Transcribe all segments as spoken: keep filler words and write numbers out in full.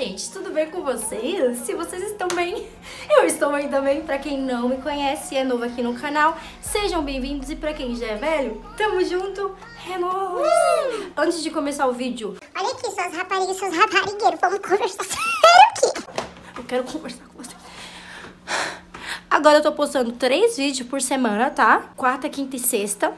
gente, tudo bem com vocês? Se vocês estão bem, eu estou bem também. Pra quem não me conhece e é novo aqui no canal, sejam bem-vindos. E pra quem já é velho, tamo junto, é nóis! Uh! Antes de começar o vídeo... Olha aqui, suas raparigas, seus raparigueiros, vamos conversar sério aqui. Eu quero conversar com você. Agora eu tô postando três vídeos por semana, tá? Quarta, quinta e sexta.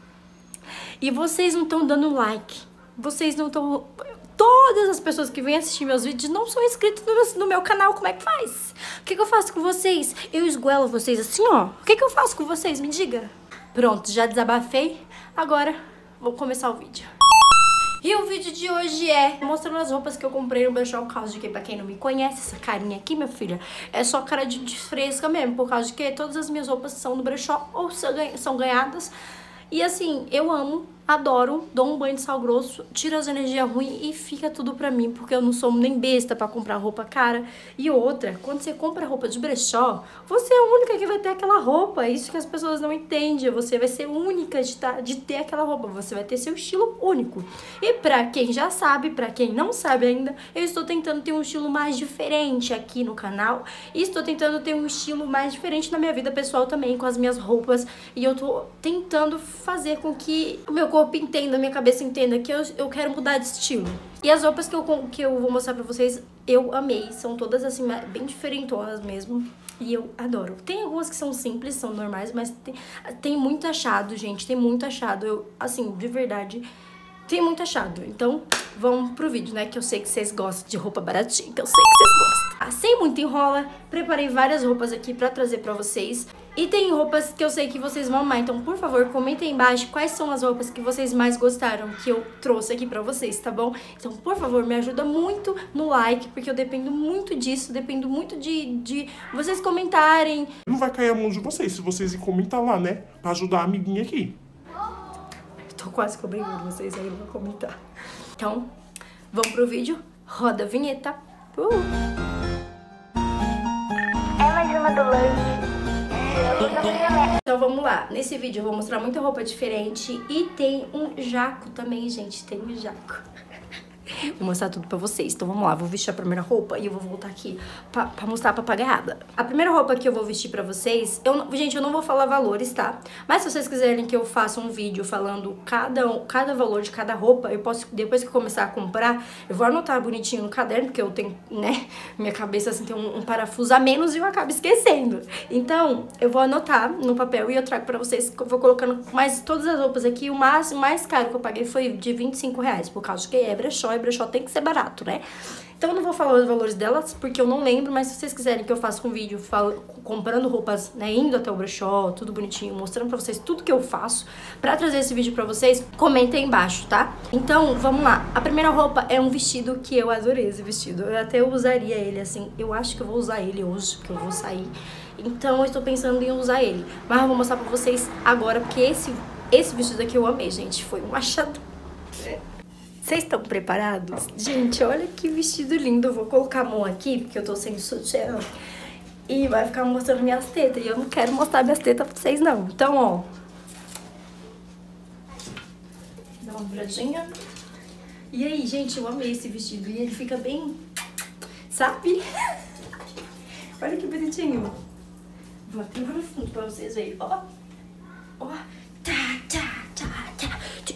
E vocês não estão dando like. Vocês não estão... Todas as pessoas que vêm assistir meus vídeos não são inscritas no meu, no meu canal. Como é que faz? O que, que eu faço com vocês? Eu esguelo vocês assim, ó. O que, que eu faço com vocês? Me diga. Pronto, já desabafei. Agora, vou começar o vídeo. E o vídeo de hoje é mostrando as roupas que eu comprei no brechó. Por causa de que, pra quem não me conhece, essa carinha aqui, minha filha, é só cara de, de fresca mesmo. Por causa de que todas as minhas roupas são no brechó ou são ganhadas. E assim, eu amo, adoro, dou um banho de sal grosso, tiro as energias ruins e fica tudo pra mim, porque eu não sou nem besta pra comprar roupa cara. E outra, quando você compra roupa de brechó, você é a única que vai ter aquela roupa. Isso que as pessoas não entendem. Você vai ser única de, tá, de ter aquela roupa. Você vai ter seu estilo único. E pra quem já sabe, pra quem não sabe ainda, eu estou tentando ter um estilo mais diferente aqui no canal. E estou tentando ter um estilo mais diferente na minha vida pessoal também, com as minhas roupas. E eu tô tentando fazer com que o meu corpo entenda, a minha cabeça entenda que eu, eu quero mudar de estilo. E as roupas que eu, que eu vou mostrar pra vocês, eu amei. São todas assim, bem diferentonas mesmo. E eu adoro. Tem algumas que são simples, são normais, mas tem, tem muito achado, gente. Tem muito achado. Eu, assim, de verdade, tem muito achado. Então, vamos pro vídeo, né? Que eu sei que vocês gostam de roupa baratinha, que eu sei que vocês gostam. Ah, sem muito enrola, preparei várias roupas aqui pra trazer pra vocês. E tem roupas que eu sei que vocês vão amar, então por favor, comentem aí embaixo quais são as roupas que vocês mais gostaram, que eu trouxe aqui pra vocês, tá bom? Então, por favor, me ajuda muito no like, porque eu dependo muito disso, dependo muito de, de vocês comentarem. Não vai cair a mão de vocês se vocês comentar lá, né? Pra ajudar a amiguinha aqui. Tô quase cobrando vocês aí pra comentar. Então, vamos pro vídeo. Roda a vinheta. Uh! É mais uma do lanche. Então vamos lá, nesse vídeo eu vou mostrar muita roupa diferente e tem um jaco também, gente, tem um jaco. Vou mostrar tudo pra vocês, então vamos lá, vou vestir a primeira roupa e eu vou voltar aqui pra, pra mostrar a papagaiada. A primeira roupa que eu vou vestir pra vocês, eu, gente, eu não vou falar valores, tá? Mas se vocês quiserem que eu faça um vídeo falando cada, cada valor de cada roupa, eu posso, depois que eu começar a comprar, eu vou anotar bonitinho no caderno, porque eu tenho, né, minha cabeça assim tem um, um parafuso a menos e eu acabo esquecendo. Então, eu vou anotar no papel e eu trago pra vocês, eu vou colocando mais todas as roupas aqui. O máximo, mais caro que eu paguei foi de vinte e cinco reais, por causa que é brechó, e brechó tem que ser barato, né? Então eu não vou falar os valores delas, porque eu não lembro, mas se vocês quiserem que eu faça um vídeo falo, comprando roupas, né, indo até o brechó, tudo bonitinho, mostrando pra vocês tudo que eu faço, pra trazer esse vídeo pra vocês, comentem aí embaixo, tá? Então, vamos lá. A primeira roupa é um vestido que eu adorei esse vestido. Eu até usaria ele, assim, eu acho que eu vou usar ele hoje, que eu vou sair. Então eu estou pensando em usar ele. Mas eu vou mostrar pra vocês agora, porque esse, esse vestido aqui eu amei, gente. Foi um achado. Vocês estão preparados? Gente, olha que vestido lindo. Eu vou colocar a mão aqui, porque eu tô sem sutiã. E vai ficar mostrando minhas tetas. E eu não quero mostrar minhas tetas pra vocês, não. Então, ó. Dá uma viradinha. E aí, gente, eu amei esse vestido. E ele fica bem... Sabe? Olha que bonitinho. Vou até lá no fundo pra vocês verem. Ó. Ó. Tá, tá, tá, tá.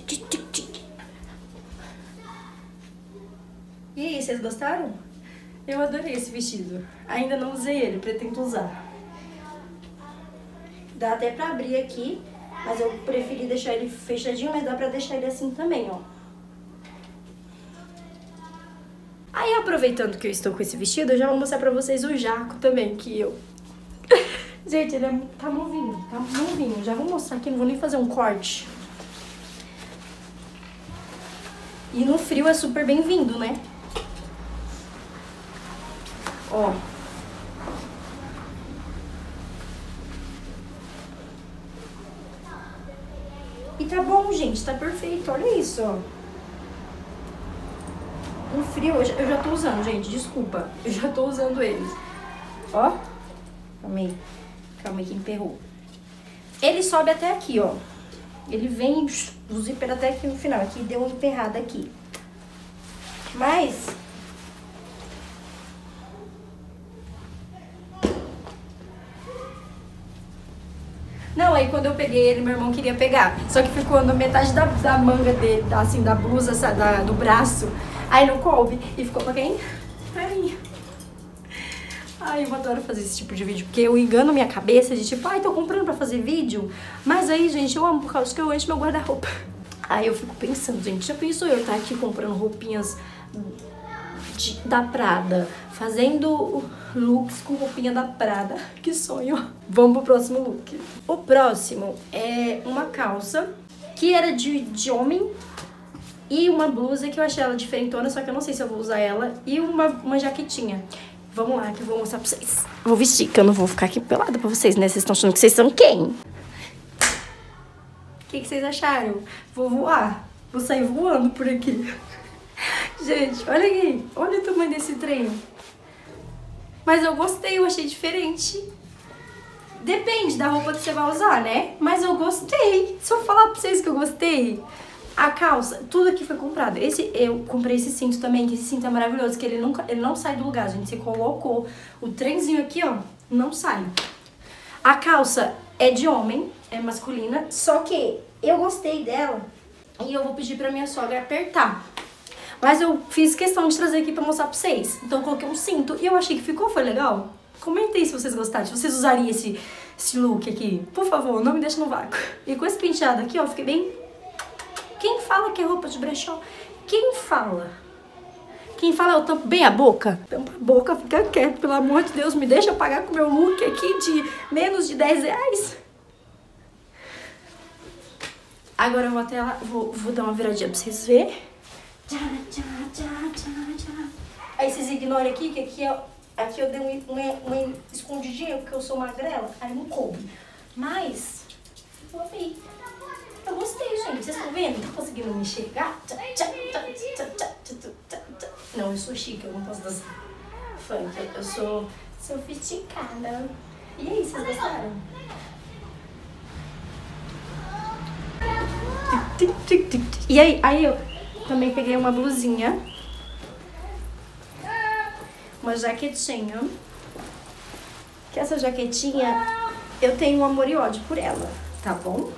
E aí, vocês gostaram? Eu adorei esse vestido. Ainda não usei ele, pretendo usar. Dá até pra abrir aqui, mas eu preferi deixar ele fechadinho, mas dá pra deixar ele assim também, ó. Aí, aproveitando que eu estou com esse vestido, eu já vou mostrar pra vocês o jaco também, que eu... Gente, ele é... tá novinho, tá novinho. Já vou mostrar aqui, não vou nem fazer um corte. E no frio é super bem-vindo, né? Ó. E tá bom, gente, tá perfeito, olha isso, ó. No frio, eu já, eu já tô usando, gente, desculpa. Eu já tô usando eles. Ó. Calma aí. Calma aí que emperrou. Ele sobe até aqui, ó. Ele vem, o zíper até aqui no final. Aqui deu uma emperrada aqui. Mas... aí quando eu peguei ele, meu irmão queria pegar. Só que ficou na metade da, da manga dele, da, assim, da blusa, da, do braço. Aí não coube. E ficou pra quem? Pra mim. Ai, eu adoro fazer esse tipo de vídeo, porque eu engano minha cabeça de tipo, ai, tô comprando pra fazer vídeo. Mas aí, gente, eu amo por causa que eu encho meu guarda-roupa. Aí eu fico pensando, gente, já pensou eu estar aqui comprando roupinhas de, da Prada, fazendo looks com roupinha da Prada? Que sonho. Vamos pro próximo look. O próximo é uma calça que era de, de homem e uma blusa que eu achei ela diferentona, só que eu não sei se eu vou usar ela, e uma, uma jaquetinha. Vamos lá, que eu vou mostrar pra vocês. Vou vestir, que eu não vou ficar aqui pelada pra vocês, né? Vocês estão achando que vocês são quem? O que, que vocês acharam? Vou voar. Vou sair voando por aqui. Gente, olha aqui. Olha o tamanho desse trem. Mas eu gostei, eu achei diferente. Depende da roupa que você vai usar, né? Mas eu gostei. Se eu falar pra vocês que eu gostei... A calça, tudo aqui foi comprado. Esse, eu comprei esse cinto também, que esse cinto é maravilhoso, que ele, nunca, ele não sai do lugar, gente. Você colocou o trenzinho aqui, ó, não sai. A calça é de homem, é masculina, só que eu gostei dela e eu vou pedir pra minha sogra apertar. Mas eu fiz questão de trazer aqui pra mostrar pra vocês. Então eu coloquei um cinto e eu achei que ficou, foi legal. Comentei se vocês gostaram, se vocês usariam esse, esse look aqui. Por favor, não me deixe no vácuo. E com esse penteado aqui, ó, fiquei bem... Quem fala que é roupa de brechó? Quem fala? Quem fala eu tampo bem a boca? Tampa a boca, fica quieto, pelo amor de Deus. Me deixa pagar com o meu look aqui de menos de dez reais. Agora eu vou até lá, vou, vou dar uma viradinha pra vocês verem. Aí vocês ignorem aqui, que aqui, ó, aqui eu dei uma, uma, uma escondidinha, porque eu sou magrela, aí não coube. Mas, eu amei. Eu gostei, gente. Vocês estão vendo? Tá conseguindo me enxergar? Não, eu sou chique, eu não posso dançar funk. Eu sou sofisticada. E aí, vocês gostaram? E aí, aí eu também peguei uma blusinha, uma jaquetinha. Que essa jaquetinha, eu tenho um amor e ódio por ela, tá bom?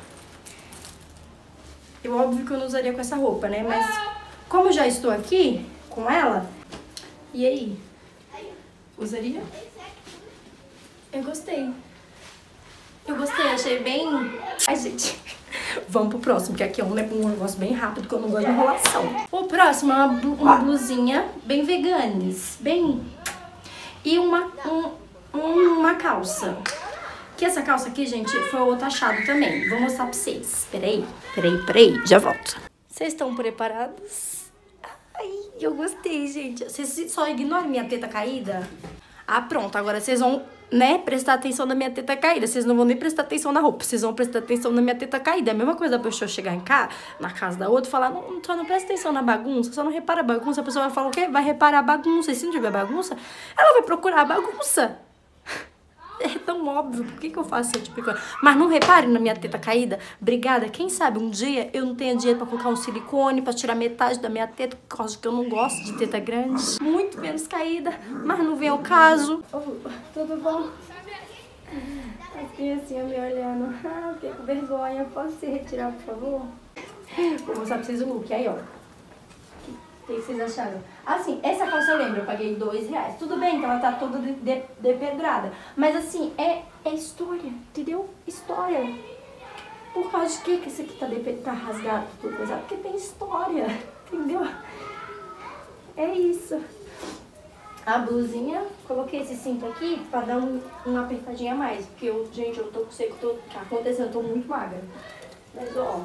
Eu, óbvio que eu não usaria com essa roupa, né? Mas como eu já estou aqui com ela, e aí? Usaria? Eu gostei. Eu gostei, achei bem... Ai, gente, vamos pro próximo, que aqui é um, um negócio bem rápido, que eu não gosto de enrolação. O próximo é uma, uma blusinha bem veganes, bem... E uma, um, uma calça. Que essa calça aqui, gente, foi o outro achado também. Vou mostrar pra vocês. Peraí, peraí, peraí, já volto. Vocês estão preparados? Ai, eu gostei, gente. Vocês só ignoram minha teta caída? Ah, pronto. Agora vocês vão, né, prestar atenção na minha teta caída. Vocês não vão nem prestar atenção na roupa. Vocês vão prestar atenção na minha teta caída. É a mesma coisa da pessoa chegar em casa, na casa da outra, e falar, não, só não presta atenção na bagunça, só não repara a bagunça. A pessoa vai falar o quê? Vai reparar a bagunça. E se não tiver bagunça, ela vai procurar a bagunça. É tão óbvio, por que que eu faço esse tipo de coisa? Mas não reparem na minha teta caída. Obrigada. Quem sabe um dia eu não tenha dinheiro pra colocar um silicone, pra tirar metade da minha teta, por causa que eu não gosto de teta grande. Muito menos caída, mas não vem ao caso. Oh, tudo bom? Assim, assim, eu me olhando. Ah, fiquei com vergonha. Posso se retirar, por favor? Vou mostrar pra vocês o look. Aí, ó. O que vocês acharam? Assim, essa calça eu lembro, eu paguei dois reais. Tudo bem que ela tá toda de, de, depedrada. Mas assim, é, é história, entendeu? História. Por causa de que que esse aqui tá, de, tá rasgado, tudo coisado? Porque tem história, entendeu? É isso. A blusinha, coloquei esse cinto aqui pra dar um, uma apertadinha a mais. Porque eu, gente, eu não tô com seco, tô, tá acontecendo, eu tô muito magra. Mas, ó...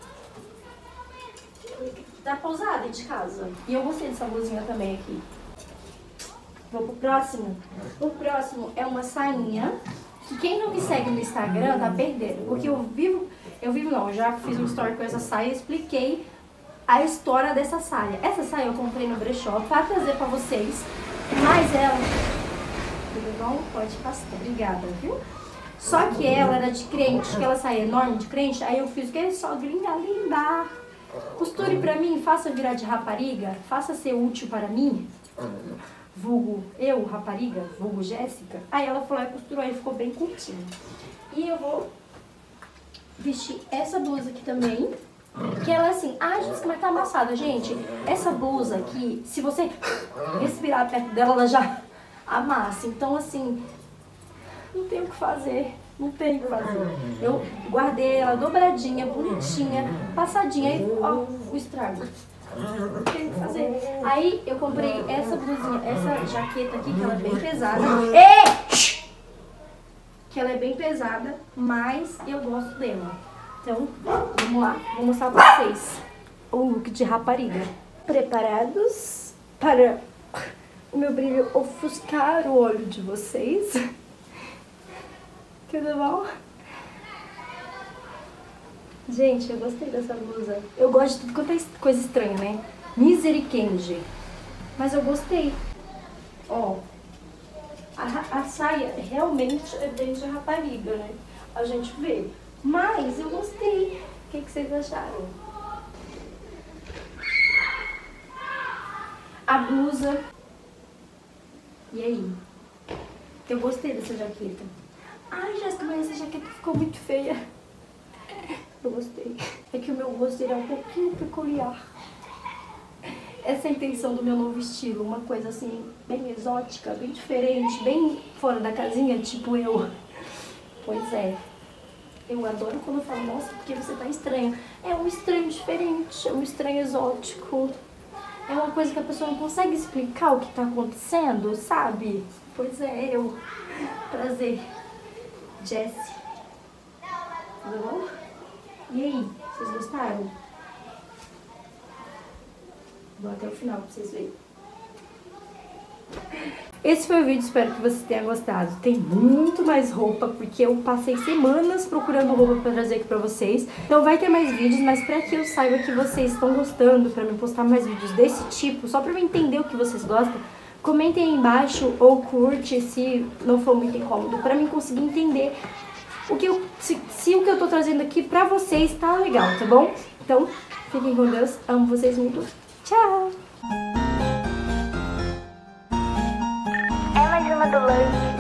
Dá pra usar dentro de casa. E eu gostei dessa blusinha também aqui. Vou pro próximo. O próximo é uma sainha. Que quem não me segue no Instagram tá perdendo. Porque eu vivo... Eu vivo não, eu já fiz um story com essa saia e expliquei a história dessa saia. Essa saia eu comprei no brechó pra trazer pra vocês. Mas ela... Tudo bom? Pode passar. Obrigada, viu? Só que ela era de crente, aquela saia enorme de crente. Aí eu fiz o que? Sogrinha linda. Costure pra mim, faça virar de rapariga, faça ser útil para mim, vulgo eu, rapariga, vulgo Jéssica. Aí ela falou, costurou, aí ficou bem curtinho. E eu vou vestir essa blusa aqui também. Que ela é assim, ah, gente, mas tá amassada. Gente, essa blusa aqui, se você respirar perto dela, ela já amassa. Então, assim, não tem o que fazer. Não tem o que fazer. Eu guardei ela dobradinha, bonitinha, passadinha. Aí, ó, o estrago. Não tem o que fazer. Aí, eu comprei essa blusinha, essa jaqueta aqui, que ela é bem pesada. Ei! Que ela é bem pesada, mas eu gosto dela. Então, vamos lá, vou mostrar pra vocês o look de rapariga. Preparados para o meu brilho ofuscar o olho de vocês? Tudo bom? Gente, eu gostei dessa blusa. Eu gosto de tudo quanto é coisa estranha, né? Misericórdia. Mas eu gostei. Ó, a, a saia realmente é bem de rapariga, né? A gente vê. Mas eu gostei. O que, que vocês acharam? A blusa. E aí? Eu gostei dessa jaqueta. Ai, Jéssica, mas essa jaqueta ficou muito feia. Eu gostei. É que o meu gosto é um pouquinho peculiar. Essa é a intenção do meu novo estilo. Uma coisa assim, bem exótica, bem diferente, bem fora da casinha, tipo eu. Pois é. Eu adoro quando eu falo, nossa, porque você tá estranha. É um estranho diferente, é um estranho exótico. É uma coisa que a pessoa não consegue explicar o que tá acontecendo, sabe? Pois é, eu. Prazer. Jessie. Tudo bom? E aí, vocês gostaram? Vou até o final pra vocês verem. Esse foi o vídeo, espero que vocês tenham gostado. Tem muito mais roupa, porque eu passei semanas procurando roupa pra trazer aqui pra vocês. Então vai ter mais vídeos, mas pra que eu saiba que vocês estão gostando, pra me postar mais vídeos desse tipo, só pra eu entender o que vocês gostam, comentem aí embaixo ou curte se não for muito incômodo, pra mim conseguir entender o que eu, se, se o que eu tô trazendo aqui pra vocês tá legal, tá bom? Então, fiquem com Deus, amo vocês muito. Tchau! É mais uma do lanche.